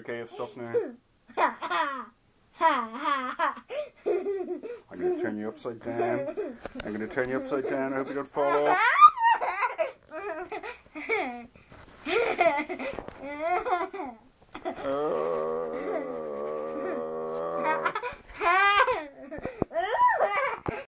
okay, I've stopped now. I'm going to turn you upside down. I'm going to turn you upside down. I hope you don't fall off.